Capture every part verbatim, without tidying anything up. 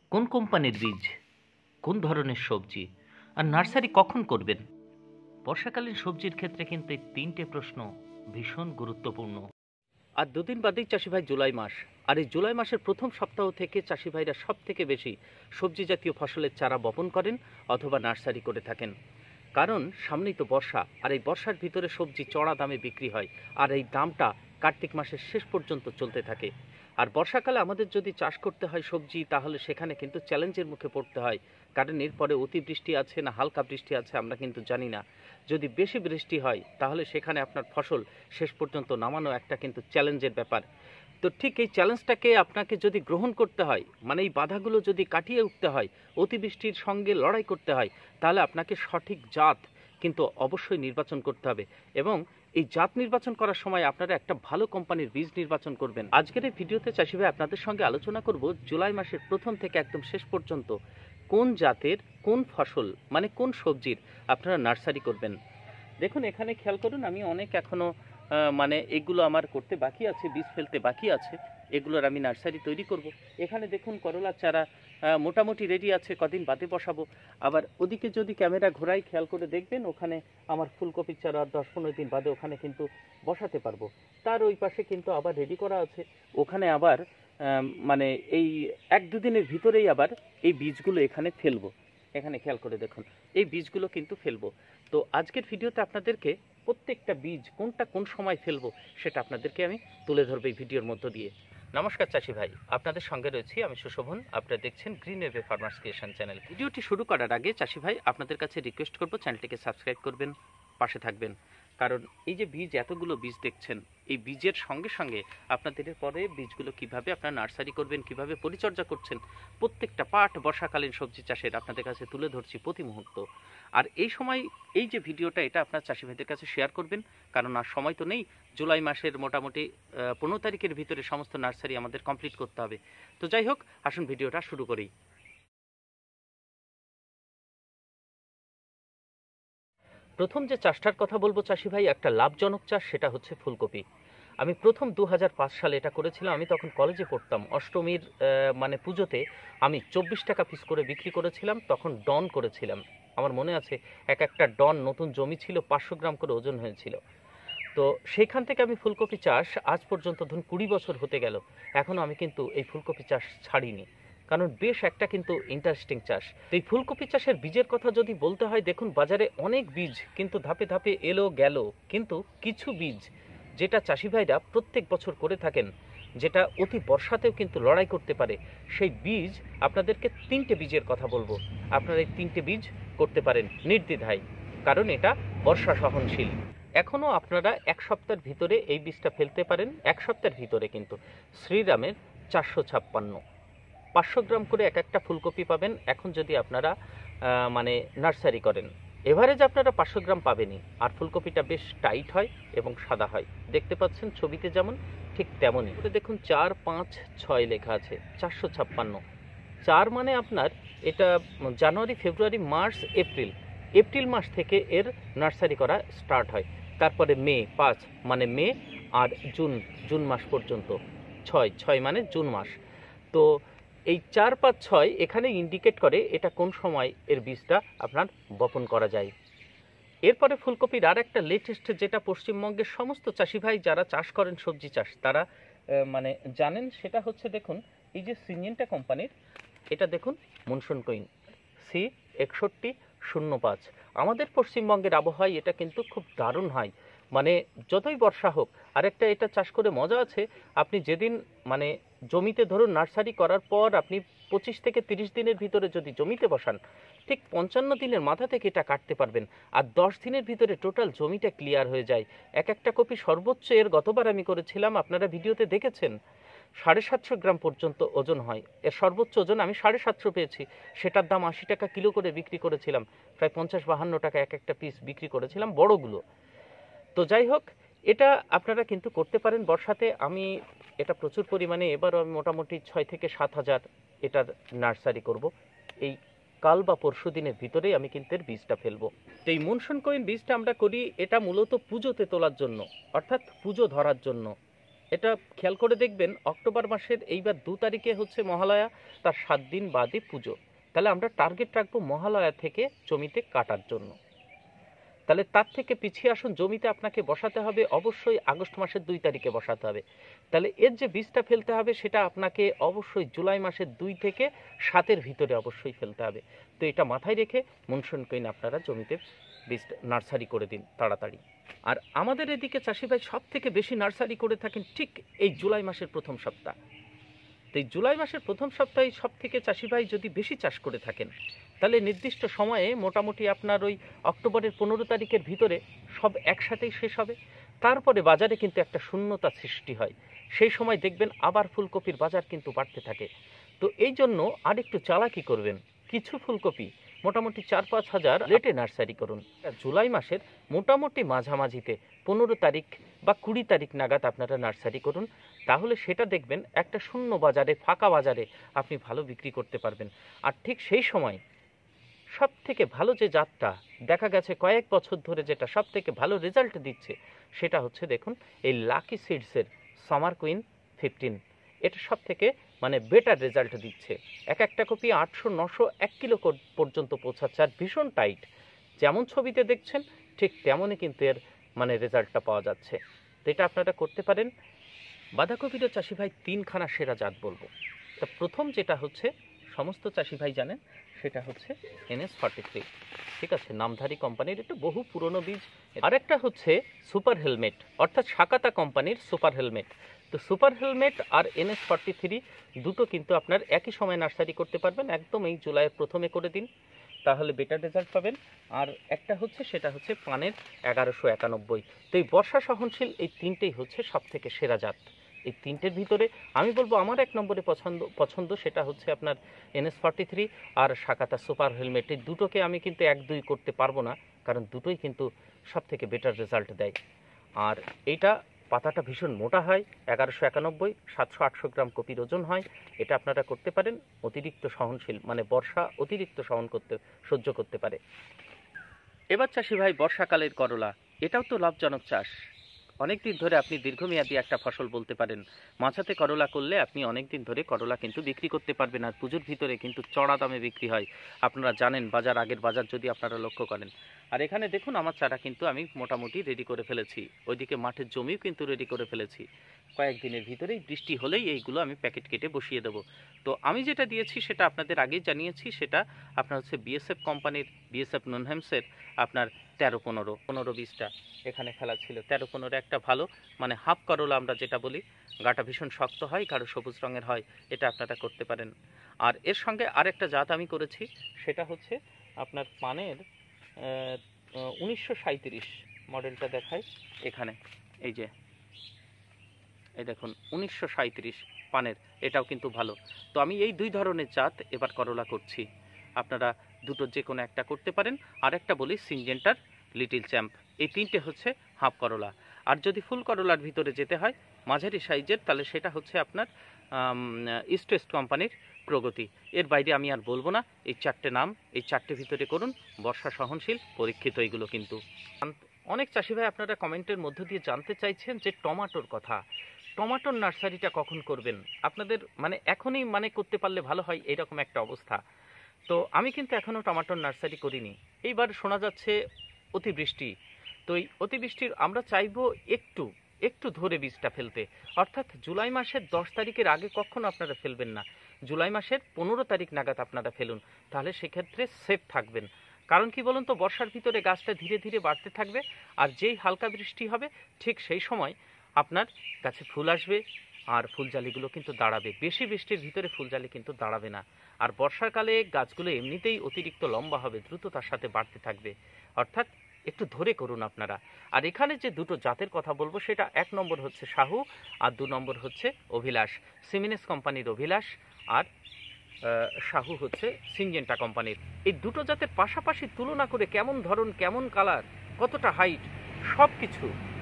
কোন কোম্পানির বীজ, কোন ধরনের সবজি আর নার্সারি কখন করবেন? বর্ষাকালীন সবজির ক্ষেত্রে কিন্তু এই তিনটে প্রশ্ন ভীষণ গুরুত্বপূর্ণ। আর দুদিন বাদেই চাষি ভাই জুলাই মাস, আর এই জুলাই মাসের প্রথম সপ্তাহ থেকে চাষি ভাইরা সব থেকে বেশি সবজি জাতীয় ফসলের চারা বপন করেন অথবা নার্সারি করে থাকেন। কারণ সামনেই তো বর্ষা, আর এই বর্ষার ভিতরে সবজি চড়া দামে বিক্রি হয়, আর এই দামটা কার্তিক মাসের শেষ পর্যন্ত চলতে থাকে। আর বর্ষাকালে আমাদের যদি চাষ করতে হয় সবজি, তাহলে সেখানে কিন্তু চ্যালেঞ্জের মুখে পড়তে হয়। কারণ এরপরে অতিবৃষ্টি আছে না হালকা বৃষ্টি আছে আমরা কিন্তু জানি না। যদি বেশি বৃষ্টি হয় তাহলে সেখানে আপনার ফসল শেষ পর্যন্ত নামানো একটা কিন্তু চ্যালেঞ্জের ব্যাপার। তো ঠিক এই চ্যালেঞ্জটাকে আপনাকে যদি গ্রহণ করতে হয়, মানে এই বাধাগুলো যদি কাটিয়ে উঠতে হয়, অতিবৃষ্টির সঙ্গে লড়াই করতে হয়, তাহলে আপনাকে সঠিক জাত কিন্তু অবশ্যই নির্বাচন করতে হবে। এবং এই জাত নির্বাচন করার সময় আপনারা একটা ভালো কোম্পানির বীজ নির্বাচন করবেন। আজকের এই ভিডিওতে চাষি ভাই আপনাদের সঙ্গে আলোচনা করব জুলাই মাসের প্রথম থেকে একদম শেষ পর্যন্ত কোন জাতের কোন ফসল মানে কোন সবজির আপনারা নার্সারি করবেন। দেখুন এখানে খেয়াল করুন, আমি অনেক এখনো মানে এগুলো আমার করতে বাকি আছে, বীজ ফেলতে বাকি আছে, এগুলোর আমি নার্সারি তৈরি করব। এখানে দেখুন করলার চারা মোটামুটি রেডি আছে, কদিন বাদে বসাবো। আবার ওদিকে যদি ক্যামেরা ঘোরাই খেয়াল করে দেখবেন, ওখানে আমার ফুলকপির চারা দশ পনেরো দিন বাদে ওখানে কিন্তু বসাতে পারবো। তার ওই পাশে কিন্তু আবার রেডি করা আছে, ওখানে আবার মানে এই এক দুদিনের ভিতরেই আবার এই বীজগুলো এখানে ফেলবো। এখানে খেয়াল করে দেখুন এই বীজগুলো কিন্তু ফেলবো। তো আজকের ভিডিওতে আপনাদেরকে প্রত্যেকটা বীজ কোনটা কোন সময় ফেলবো সেটা আপনাদেরকে আমি তুলে ধরবো এই ভিডিওর মধ্য দিয়ে। নমস্কার চাষি ভাই, আপনাদের সঙ্গে রয়েছি আমি সুশোভন। আপনারা দেখছেন green wave farmers creation channel. ভিডিওটি শুরু করার আগে চাষি ভাই আপনাদের কাছে রিকোয়েস্ট করব, চ্যানেলটিকে সাবস্ক্রাইব করবেন, পাশে থাকবেন। কারণ এই যে বীজ, এতগুলো বীজ দেখছেন, এই বীজের সঙ্গে সঙ্গে আপনাদের পরে বীজগুলো কিভাবে আপনারা নার্সারি করবেন, কিভাবে পরিচর্যা করছেন, প্রত্যেকটা পার্ট বর্ষাকালীন সবজি চাষের আপনাদের কাছে তুলে ধরছি প্রতি মুহূর্ত। আর এই সময় এই যে ভিডিওটা, এটা আপনার চাষি ভাইদের কাছে শেয়ার করবেন, কারণ আর সময় তো নেই। জুলাই মাসের মোটামুটি পনেরো তারিখের ভিতরে সমস্ত নার্সারি আমাদের কমপ্লিট করতে হবে। তো যাই হোক, আসুন ভিডিওটা শুরু করি। প্রথম যে চাষটার কথা বলবো চাষি ভাই, একটা লাভজনক চাষ, সেটা হচ্ছে ফুলকপি। আমি প্রথম দু হাজার পাঁচ সালে এটা করেছিলাম। আমি তখন কলেজে পড়তাম, অষ্টমীর মানে পুজোতে আমি চব্বিশ টাকা পিস করে বিক্রি করেছিলাম। তখন ডন করেছিলাম, আমার মনে আছে এক একটা ডন নতুন জমি ছিল, পাঁচশো গ্রাম করে ওজন হয়েছিল। তো সেইখান থেকে আমি ফুলকপি চাষ আজ পর্যন্ত ধরুন কুড়ি বছর হতে গেল, এখনও আমি কিন্তু এই ফুলকপি চাষ ছাড়িনি, কারণ বেশ একটা কিন্তু ইন্টারেস্টিং চাষ। তো এই ফুলকপি চাষের বীজের কথা যদি বলতে হয়, দেখুন বাজারে অনেক বীজ কিন্তু ধাপে ধাপে এলো গেল, কিন্তু কিছু বীজ যেটা চাষি ভাইরা প্রত্যেক বছর করে থাকেন, যেটা অতি বর্ষাতেও কিন্তু লড়াই করতে পারে, সেই বীজ আপনাদেরকে তিনটে বীজের কথা বলবো। আপনারা এই তিনটে বীজ করতে পারেন নির্দ্বিধায়, কারণ এটা বর্ষা সহনশীল। এখনও আপনারা এক সপ্তাহের ভিতরে এই বীজটা ফেলতে পারেন। এক সপ্তাহের ভিতরে কিন্তু শ্রীরামের চারশো ছাপ্পান্ন পাঁচশো গ্রাম করে এক একটা ফুলকপি পাবেন এখন, যদি আপনারা মানে নার্সারি করেন। এভারেজ আপনারা পাঁচশো গ্রাম পাবেনই, আর ফুলকপিটা বেশ টাইট হয় এবং সাদা হয়, দেখতে পাচ্ছেন ছবিতে যেমন, ঠিক তেমনই। দেখুন চার পাঁচ ছয় লেখা আছে, চারশো ছাপ্পান্ন। চার মানে আপনার এটা জানুয়ারি ফেব্রুয়ারি মার্চ এপ্রিল, এপ্রিল মাস থেকে এর নার্সারি করা স্টার্ট হয়। তারপরে মে পাঁচ মানে মে, আর জুন জুন মাস পর্যন্ত ছয় ছয় মানে জুন মাস। তো এই চার পাঁচ ছয় এখানে ইন্ডিকেট করে এটা কোন সময় এর বীজটা আপনার বপন করা যায়। এরপরে ফুলকপির আর একটা লেটেস্ট, যেটা পশ্চিমবঙ্গের সমস্ত চাষি ভাই যারা চাষ করেন সবজি চাষ, তারা মানে জানেন, সেটা হচ্ছে দেখুন এই যে সিনজেন্টা কোম্পানির, এটা দেখুন মনসুন কুইন সি একষট্টি শূন্য পাঁচ। আমাদের পশ্চিমবঙ্গের আবহাওয়ায় এটা কিন্তু খুব দারুণ হয়, মানে যতই বর্ষা হোক। আরেকটা এটা চাষ করে মজা আছে, আপনি যেদিন মানে জমিতে ধরুন নার্সারি করার পর আপনি পঁচিশ থেকে তিরিশ দিনের ভিতরে যদি জমিতে বসান, ঠিক পঞ্চান্ন দিনের মাথা থেকে এটা কাটতে পারবেন, আর দশ দিনের ভিতরে টোটাল জমিটা ক্লিয়ার হয়ে যায়। এক একটা কপি সর্বোচ্চ এর গতবার আমি করেছিলাম, আপনারা ভিডিওতে দেখেছেন, সাড়ে সাতশো গ্রাম পর্যন্ত ওজন হয়। এর সর্বোচ্চ ওজন আমি সাড়ে সাতশো পেয়েছি, সেটার দাম আশি টাকা কিলো করে বিক্রি করেছিলাম, প্রায় পঞ্চাশ বাহান্ন টাকা এক একটা পিস বিক্রি করেছিলাম বড়গুলো। তো যাই হোক, এটা আপনারা কিন্তু করতে পারেন বর্ষাতে। আমি এটা প্রচুর পরিমাণে, এবারও আমি মোটামুটি ছয় থেকে সাত হাজার এটার নার্সারি করব। এই কাল বা পরশু দিনের ভিতরেই আমি কিন্তু এর বীজটা ফেলবো। তো এই মনসুন কুইন বীজটা আমরা করি, এটা মূলত পুজোতে তোলার জন্য, অর্থাৎ পুজো ধরার জন্য। এটা খেয়াল করে দেখবেন অক্টোবর মাসের এইবার দু তারিখে হচ্ছে মহালয়া, তার সাত দিন বাদে পুজো। তাহলে আমরা টার্গেট রাখবো মহালয়া থেকে জমিতে কাটার জন্য। তাহলে তার থেকে পিছিয়ে আসুন, জমিতে আপনাকে বসাতে হবে অবশ্যই আগস্ট মাসের দুই তারিখে বসাতে হবে। তাহলে এর যে বীজটা ফেলতে হবে সেটা আপনাকে অবশ্যই জুলাই মাসের দুই থেকে সাতের ভিতরে অবশ্যই ফেলতে হবে। তো এটা মাথায় রেখে মনসুন কুইন আপনারা জমিতে বীজ নার্সারি করে দিন তাড়াতাড়ি। আর আমাদের এদিকে চাষি ভাই সব থেকে বেশি নার্সারি করে থাকেন ঠিক এই জুলাই মাসের প্রথম সপ্তাহ। তো এই জুলাই মাসের প্রথম সপ্তাহে সব থেকে চাষি ভাই যদি বেশি চাষ করে থাকেন, তাহলে নির্দিষ্ট সময়ে মোটামুটি আপনার ওই অক্টোবরের পনেরো তারিখের ভিতরে সব একসাথেই শেষ হবে। তারপরে বাজারে কিন্তু একটা শূন্যতা সৃষ্টি হয়, সেই সময় দেখবেন আবার ফুলকপির বাজার কিন্তু বাড়তে থাকে। তো এই জন্য আরেকটু চালাকি করবেন, কিছু ফুলকপি মোটামুটি চার পাঁচ হাজার রেটে নার্সারি করুন। জুলাই মাসের মোটামুটি মাঝামাঝিতে পনেরো তারিখ বা কুড়ি তারিখ নাগাদ আপনারা নার্সারি করুন, তাহলে সেটা দেখবেন একটা শূন্য বাজারে, ফাঁকা বাজারে আপনি ভালো বিক্রি করতে পারবেন। আর ঠিক সেই সময় সব থেকে ভালো যে জাতটা দেখা গেছে কয়েক বছর ধরে যেটা সব থেকে ভালো রেজাল্ট দিচ্ছে সেটা হচ্ছে দেখুন এই লাকি সিডসের সামার কুইন ফিফটিন। এটা সব থেকে মানে বেটার রেজাল্ট দিচ্ছে। এক একটা কপি আটশো নশো এক কিলো পর্যন্ত পৌঁছাচ্ছে, আর ভীষণ টাইট, যেমন ছবিতে দেখছেন ঠিক তেমনই কিন্তু এর মানে রেজাল্টটা পাওয়া যাচ্ছে। তো এটা আপনারা করতে পারেন। বাঁধাকপিরও চাষি ভাই তিনখানা সেরা জাত বলবো। তা প্রথম যেটা হচ্ছে সমস্ত চাষি ভাই জানেন, সেটা হচ্ছে এনএস ফর্টি থ্রি, ঠিক আছে, নামধারী কোম্পানির, একটু বহু পুরনো বীজ। আরেকটা হচ্ছে সুপার হেলমেট, অর্থাৎ সাকাতা কোম্পানির সুপার হেলমেট। তো সুপার হেলমেট আর এনএস ফর্টি থ্রি দুটো কিন্তু আপনার একই সময় নার্সারি করতে পারবেন, একদম এই জুলাইয়ের প্রথমে করে দিন, তাহলে বেটার রেজাল্ট পাবেন। আর একটা হচ্ছে সেটা হচ্ছে পানের এগারোশো একানব্বই। তো এই বর্ষা সহনশীল এই তিনটেই হচ্ছে সব থেকে সেরা জাত। এই তিনটের ভিতরে আমি বলবো আমার এক নম্বরে পছন্দ পছন্দ সেটা হচ্ছে আপনার এনএস ফর্টি থ্রি আর সাকাতা সুপার হেলমেট। এই দুটোকে আমি কিন্তু এক দুই করতে পারবো না, কারণ দুটোই কিন্তু সব থেকে বেটার রেজাল্ট দেয়। আর এইটা পাতাটা ভীষণ মোটা হয়, এগারোশো একানব্বই, সাতশো আটশো গ্রাম কপির ওজন হয়। এটা আপনারা করতে পারেন, অতিরিক্ত সহনশীল, মানে বর্ষা অতিরিক্ত সহন করতে সহ্য করতে পারে। এবার চাষি ভাই বর্ষাকালের করলা, এটাও তো লাভজনক চাষ। অনেক দিন ধরে আপনি দীর্ঘমেয়াদী একটা ফসল বলতে পারেন। মাছাতে করলা করলে আপনি অনেক দিন ধরে করলা কিন্তু বিক্রি করতে পারবেন, আর পুজোর ভিতরে কিন্তু চড়া দামে বিক্রি হয়। আপনারা জানেন বাজার, আগের বাজার যদি আপনারা লক্ষ্য করেন। আর এখানে দেখুন আমার চারা কিন্তু আমি মোটামুটি রেডি করে ফেলেছি, ওইদিকে মাঠের জমিও কিন্তু রেডি করে ফেলেছি। কয়েকদিনের ভিতরেই বৃষ্টি হলেই এইগুলো আমি প্যাকেট কেটে বসিয়ে দেবো। তো আমি যেটা দিয়েছি সেটা আপনাদের আগেই জানিয়েছি, সেটা আপনার হচ্ছে বিএসএফ কোম্পানির, বিএসএফ ননহ্যামসের আপনার তেরো পনেরো পনেরো বিশটা এখানে ফেলা ছিল। তেরো পনেরো একটা ভালো মানে হাফ করলা আমরা যেটা বলি, গাটা ভীষণ শক্ত হয়, গাঢ় সবুজ রঙের হয়, এটা আপনারা করতে পারেন। আর এর সঙ্গে আরেকটা জাত আমি করেছি, সেটা হচ্ছে আপনার পানের উনিশশো সাঁইত্রিশ মডেলটা দেখায় এখানে, এই যে এই দেখুন উনিশশো সাঁইত্রিশ পানের, এটাও কিন্তু ভালো। তো আমি এই দুই ধরনের জাত এবার করলা করছি, আপনারা দুটো যে কোনো একটা করতে পারেন। আর একটা বলি সিনজেন্টার, লিটিল চ্যাম্প, এই তিনটে হচ্ছে হাফ করলা। আর যদি ফুল করলার ভিতরে যেতে হয় মাঝারি সাইজের, তাহলে সেটা হচ্ছে আপনার ইস্ট ওয়েস্ট কোম্পানির প্রগতি। এর বাইরে আমি আর বলবো না। এই চারটে নাম, এই চারটে ভিতরে করুন, বর্ষা সহনশীল, পরীক্ষিত এগুলো কিন্তু। অনেক চাষি ভাই আপনারা কমেন্টের মধ্য দিয়ে জানতে চাইছেন যে টমাটোর কথা, টমাটোর নার্সারিটা কখন করবেন আপনাদের, মানে এখনই মানে করতে পারলে ভালো হয়, এইরকম একটা অবস্থা। তো আমি কিন্তু এখনও টমাটোর নার্সারি করিনি। এইবার শোনা যাচ্ছে অতিবৃষ্টি, তো এই অতিবৃষ্টির আমরা চাইবো একটু একটু ধরে বীজটা ফেলতে, অর্থাৎ জুলাই মাসের দশ তারিখের আগে কখনো আপনারা ফেলবেন না, জুলাই মাসের পনেরো তারিখ নাগাদ আপনারা ফেলুন, তাহলে সেক্ষেত্রে সেফ থাকবেন। কারণ কি বলুন তো, বর্ষার ভিতরে গাছটা ধীরে ধীরে বাড়তে থাকবে, আর যেই হালকা বৃষ্টি হবে ঠিক সেই সময় আপনার গাছে ফুল আসবে, আর ফুলজালিগুলো কিন্তু দাঁড়াবে। বেশি বৃষ্টির ভিতরে ফুলজালি কিন্তু দাঁড়াবে না। আর বর্ষাকালে গাছগুলো এমনিতেই অতিরিক্ত লম্বা হবে, দ্রুততার সাথে বাড়তে থাকবে, অর্থাৎ একটু ধরে করুন আপনারা। আর এখানে যে দুটো জাতের কথা বলবো, সেটা এক নম্বর হচ্ছে শাহু, আর দু নম্বর হচ্ছে অভিলাষ। সিমিনেস কোম্পানির অভিলাষ আর শাহু হচ্ছে সিনজেন্টা কোম্পানির। এই দুটো জাতের পাশাপাশি তুলনা করে কেমন ধরন, কেমন কালার, কতটা হাইট, সব কিছু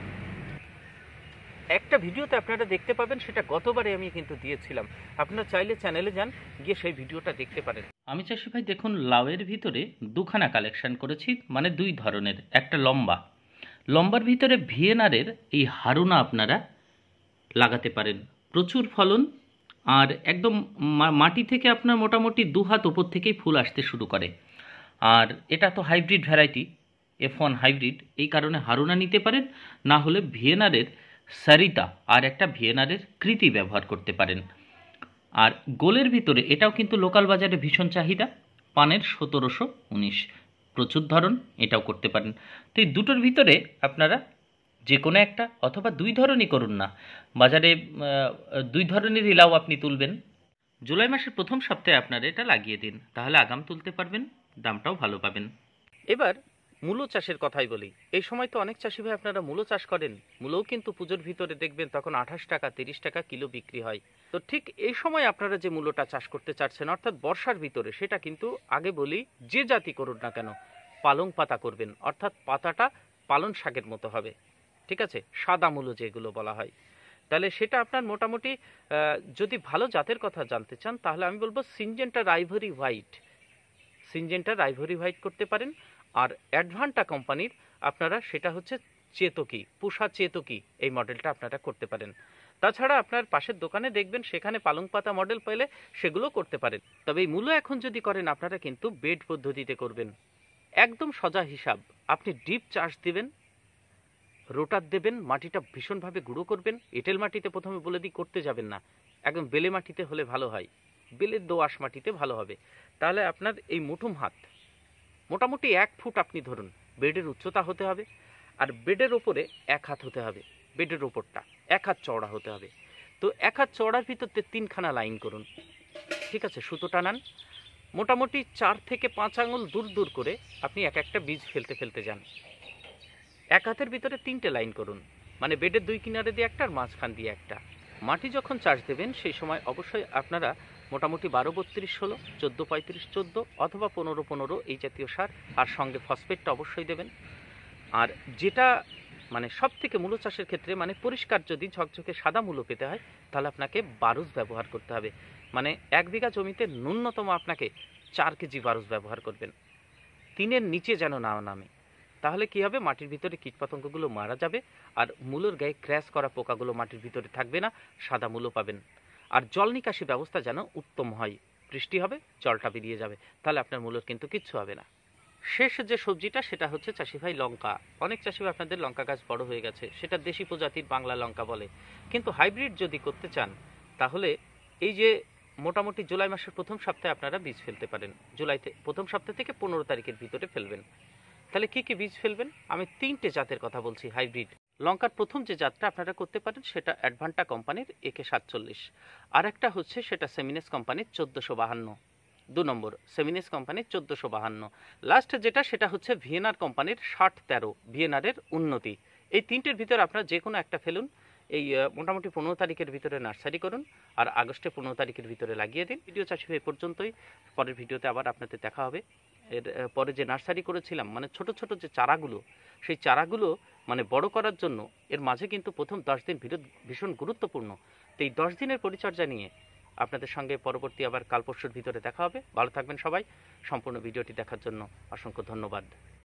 একটা ভিডিওতে আপনারা দেখতে পাবেন। সেটা গতবারে আমি কিন্তু দিয়েছিলাম, আপনারা চাইলে চ্যানেলে যান, গিয়ে সেই ভিডিওটা দেখতে পারেন। আমি চাষি ভাই দেখুন লাউয়ের ভিতরে দুখানা কালেকশন করেছি, মানে দুই ধরনের। একটা লম্বা, লম্বার ভিতরে ভিয়েনারের এই হারুনা আপনারা লাগাতে পারেন। প্রচুর ফলন, আর একদম মা- মাটি থেকে আপনার মোটামুটি দু হাত ওপর থেকেই ফুল আসতে শুরু করে। আর এটা তো hybrid variety, F one hybrid, এই কারণে হারুনা নিতে পারেন, না হলে ভিয়েনারের সারিতা আর একটা ভিয়েনারের কৃতি ব্যবহার করতে পারেন। আর গোলের ভিতরে এটাও কিন্তু লোকাল বাজারে ভীষণ চাহিদা, পানের সতেরোশো উনিশ, প্রচুর ধরন, এটাও করতে পারেন। তো এই দুটোর ভিতরে আপনারা যে কোনো একটা অথবা দুই ধরনই করুন না, বাজারে আহ, দুই ধরনেরই লাউ আপনি তুলবেন। জুলাই মাসের প্রথম সপ্তাহে আপনারা এটা লাগিয়ে দিন, তাহলে আগাম তুলতে পারবেন, দামটাও ভালো পাবেন। এবার মূলো চাষের কথাই বলি। এই সময় তো অনেক চাষি ভাই আপনারা মূলো চাষ করেন, মূলোও কিন্তু পুজোর ভিতরে দেখবেন তখন আঠাশ টাকা তিরিশ টাকা কিলো বিক্রি হয়। তো ঠিক এই সময় আপনারা যে মূলোটা চাষ করতে চাচ্ছেন অর্থাৎ বর্ষার ভিতরে, সেটা কিন্তু আগে বলি যে জাতি করুন না কেন পালং পাতা করবেন, অর্থাৎ পাতাটা পালং শাকের মতো হবে, ঠিক আছে, সাদা মূলো যেগুলো বলা হয়। তাহলে সেটা আপনার মোটামুটি আহ, যদি ভালো জাতের কথা জানতে চান তাহলে আমি বলবো Syngenta ivory white, Syngenta ivory white করতে পারেন। আর অ্যাডভান্টা কোম্পানির আপনারা সেটা হচ্ছে চেতকি, পুষা চেতকি, এই মডেলটা আপনারা করতে পারেন। তাছাড়া আপনার পাশের দোকানে দেখবেন সেখানে পালং পাতা মডেল পেলে সেগুলো করতে পারেন। তবে এই মূলো এখন যদি করেন আপনারা কিন্তু বেড পদ্ধতিতে করবেন, একদম সোজা হিসাব। আপনি ডিপ চাষ দিবেন, রোটার দেবেন, মাটিটা ভীষণভাবে গুঁড়ো করবেন। এঁটেল মাটিতে প্রথমে বলে দিই করতে যাবেন না, একদম বেলে মাটিতে হলে ভালো হয়, বেলের দোআঁশ মাটিতে ভালো হবে। তাহলে আপনার এই মুঠুম হাত মোটামুটি এক ফুট আপনি ধরুন, বেডের উচ্চতা হতে হবে, আর বেডের ওপরে এক হাত হতে হবে, বেডের ওপরটা এক হাত চওড়া হতে হবে। তো এক হাত চওড়ার ভিতরতে তিনখানা লাইন করুন, ঠিক আছে, সুতো টানান, মোটামুটি চার থেকে পাঁচ আঙুল দূর দূর করে আপনি এক একটা বীজ ফেলতে ফেলতে যান। এক হাতের ভিতরে তিনটে লাইন করুন, মানে বেডের দুই কিনারে দিয়ে একটা আর মাঝখান দিয়ে একটা। মাটি যখন চাষ দেবেন সেই সময় অবশ্যই আপনারা মোটামুটি বারো বত্রিশ ষোলো, চোদ্দো পঁয়ত্রিশ চোদ্দো অথবা পনেরো পনেরো এই জাতীয় সার, আর সঙ্গে ফসফেটটা অবশ্যই দেবেন। আর যেটা মানে সব থেকে মূলো চাষের ক্ষেত্রে মানে পরিষ্কার যদি ঝকঝকে সাদা মূলো পেতে হয় তাহলে আপনাকে বারুস ব্যবহার করতে হবে। মানে এক বিঘা জমিতে ন্যূনতম আপনাকে চার কেজি বারুস ব্যবহার করবেন, তিনের নিচে যেন না নামে। তাহলে কি হবে, মাটির ভিতরে কীটপতঙ্গগুলো মারা যাবে, আর মূলোর গায়ে ক্র্যাশ করা পোকাগুলো মাটির ভিতরে থাকবে না, সাদা মূলো পাবেন। আর জল নিকাশি ব্যবস্থা যেন উত্তম হয়, বৃষ্টি হবে জলটা বেরিয়ে যাবে, তাহলে আপনার মূলোর কিন্তু কিচ্ছু হবে না। শেষ যে সবজিটা সেটা হচ্ছে চাষি ভাই লঙ্কা। অনেক চাষি ভাই আপনাদের লঙ্কা গাছ বড় হয়ে গেছে, সেটা দেশি প্রজাতির বাংলা লঙ্কা বলে, কিন্তু হাইব্রিড যদি করতে চান তাহলে এই যে মোটামুটি জুলাই মাসের প্রথম সপ্তাহে আপনারা বীজ ফেলতে পারেন। জুলাইতে প্রথম সপ্তাহ থেকে পনেরো তারিখের ভিতরে ফেলবেন। তাহলে কি কি বীজ ফেলবেন, আমি তিনটে জাতের কথা বলছি হাইব্রিড লঙ্কার। প্রথম যে জাতটা আপনারা করতে পারেন সেটা অ্যাডভান্টা কোম্পানির একে সাতচল্লিশ, আর একটা হচ্ছে সেটা সেমিনেস কোম্পানির চোদ্দোশো বাহান্ন, দু নম্বর সেমিনেস কোম্পানির চোদ্দোশো বাহান্ন। লাস্ট যেটা সেটা হচ্ছে ভিয়েনার কোম্পানির ষাট তেরো, ভিয়েনারের উন্নতি। এই তিনটের ভিতরে আপনারা যে কোনো একটা ফেলুন। এই আহ, মোটামুটি পনেরো তারিখের ভিতরে নার্সারি করুন, আর আগস্টে পনেরো তারিখের ভিতরে লাগিয়ে দিন। ভিডিও চাষি এই পর্যন্তই, পরের ভিডিওতে আবার আপনাদের দেখা হবে। এর আহ, পরে যে নার্সারি করেছিলাম মানে ছোট ছোট যে চারাগুলো, সেই চারাগুলো মানে বড় করার জন্য এর মাঝে কিন্তু প্রথম দশ দিন ভীষণ গুরুত্বপূর্ণ। তো এই দশ দিনের পরিচর্যা নিয়ে আপনাদের সঙ্গে পরবর্তী আবার কাল পরশুর ভিতরে দেখা হবে। ভালো থাকবেন সবাই। সম্পূর্ণ ভিডিওটি দেখার জন্য অসংখ্য ধন্যবাদ।